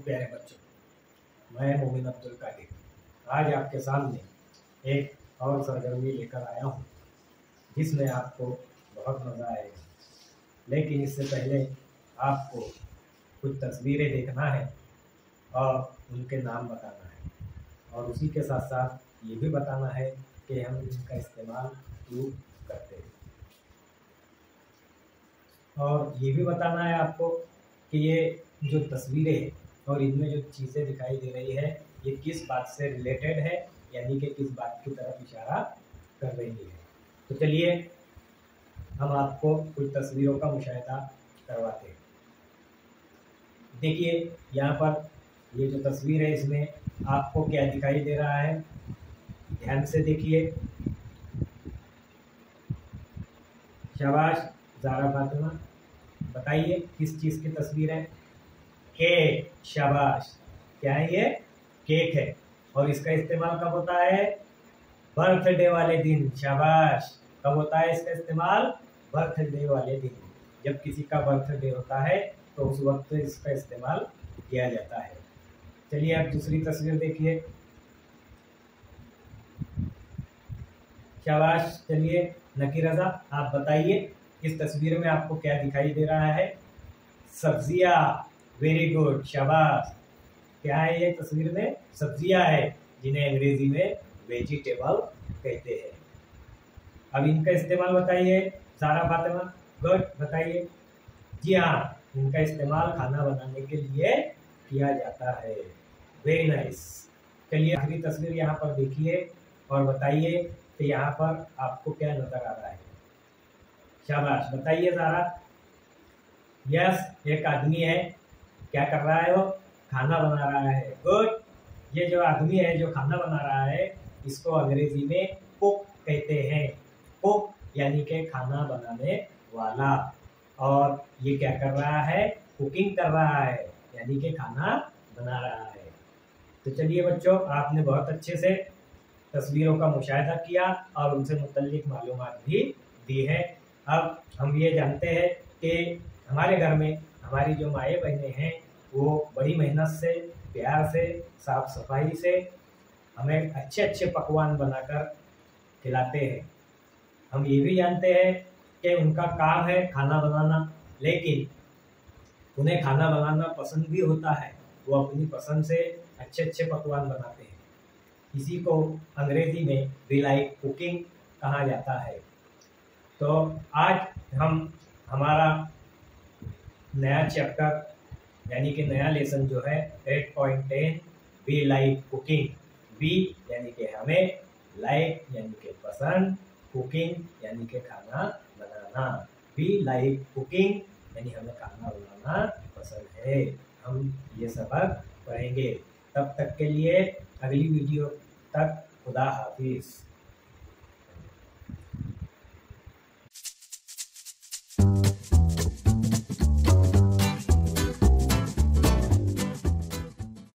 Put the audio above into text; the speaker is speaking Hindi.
प्यारे बच्चों, मैं मोमिन अब्दुल कादिर आज आपके सामने एक और सरगर्मी लेकर आया हूँ जिसमें आपको बहुत मज़ा आएगा। लेकिन इससे पहले आपको कुछ तस्वीरें देखना है और उनके नाम बताना है, और उसी के साथ साथ ये भी बताना है कि हम इनका इस्तेमाल क्यों करते हैं, और ये भी बताना है आपको कि ये जो तस्वीरें हैं और इनमें जो चीज़ें दिखाई दे रही है ये किस बात से रिलेटेड है, यानी कि किस बात की तरफ इशारा कर रही है। तो चलिए हम आपको कुछ तस्वीरों का मुशाहिदा करवाते हैं। देखिए यहाँ पर ये जो तस्वीर है इसमें आपको क्या दिखाई दे रहा है, ध्यान से देखिए। शाबाश ज़ारा फातिमा, बताइए किस चीज़ की तस्वीर है? केक। शाबाश, क्या है ये? केक है। और इसका इस्तेमाल कब होता है? बर्थडे वाले दिन। शाबाश, कब होता है इसका इस्तेमाल? बर्थडे वाले दिन। जब किसी का बर्थडे होता है तो उस वक्त इसका इस्तेमाल किया जाता है। चलिए अब दूसरी तस्वीर देखिए। शाबाश, चलिए नकी रजा, आप बताइए इस तस्वीर में आपको क्या दिखाई दे रहा है? सब्जियां। वेरी गुड, शाबाश। क्या है ये तस्वीर में? सब्जियां है, जिन्हें अंग्रेजी में वेजिटेबल कहते हैं। अब इनका इस्तेमाल बताइए ज़ारा फातिमा। गुड, बताइए। जी हाँ, इनका इस्तेमाल खाना बनाने के लिए किया जाता है। Very nice. चलिए आखिरी तस्वीर यहाँ पर देखिए और बताइए कि यहाँ पर आपको क्या नजर आ रहा है। शाबाश, बताइए ज़ारा। यस, एक आदमी है, क्या कर रहा है वो? खाना बना रहा है। गुड। ये जो आदमी है जो खाना बना रहा है इसको अंग्रेजी में कुक कहते हैं। कुक यानी कि खाना बनाने वाला। और ये क्या कर रहा है? कुकिंग कर रहा है, यानी कि खाना बना रहा है। तो चलिए बच्चों, आपने बहुत अच्छे से तस्वीरों का मुशाहिदा किया और उनसे मुतल्लिक मालूमात भी दी है। अब हम ये जानते हैं कि हमारे घर में हमारी जो माएँ बहनें हैं वो बड़ी मेहनत से, प्यार से, साफ सफाई से हमें अच्छे अच्छे पकवान बनाकर खिलाते हैं। हम ये भी जानते हैं कि उनका काम है खाना बनाना, लेकिन उन्हें खाना बनाना पसंद भी होता है। वो अपनी पसंद से अच्छे अच्छे पकवान बनाते हैं। इसी को अंग्रेजी में वी लाइक कुकिंग कहा जाता है। तो आज हम हमारा नया चैप्टर यानी कि नया लेसन जो है 8.10 वी लाइक कुकिंग। वी यानी कि हमें, लाइक यानी कि पसंद, कुकिंग यानी कि खाना बनाना। वी लाइक कुकिंग यानी हमें खाना बनाना पसंद है। हम ये सबक पढ़ेंगे। तब तक के लिए अगली वीडियो तक खुदा हाफिज।